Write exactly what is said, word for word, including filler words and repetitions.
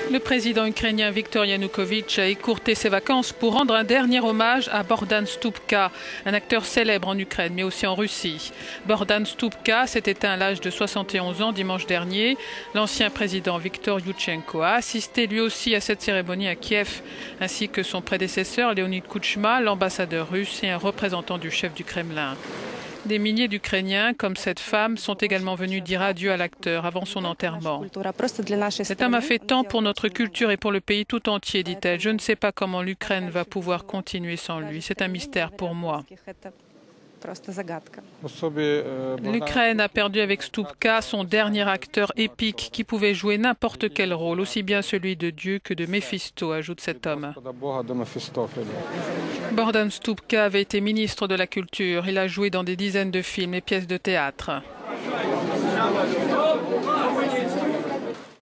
Le président ukrainien Viktor Yanukovych a écourté ses vacances pour rendre un dernier hommage à Bogdan Stupka, un acteur célèbre en Ukraine mais aussi en Russie. Bogdan Stupka s'est éteint à l'âge de soixante et onze ans dimanche dernier. L'ancien président Viktor Yushchenko a assisté lui aussi à cette cérémonie à Kiev, ainsi que son prédécesseur Leonid Kuchma, l'ambassadeur russe et un représentant du chef du Kremlin. Des milliers d'Ukrainiens, comme cette femme, sont également venus dire adieu à l'acteur avant son enterrement. Cet homme a fait tant pour notre culture et pour le pays tout entier, dit-elle. Je ne sais pas comment l'Ukraine va pouvoir continuer sans lui. C'est un mystère pour moi. L'Ukraine a perdu avec Stupka son dernier acteur épique qui pouvait jouer n'importe quel rôle, aussi bien celui de Dieu que de Méphisto, ajoute cet homme. Bogdan Stupka avait été ministre de la Culture. Il a joué dans des dizaines de films et pièces de théâtre.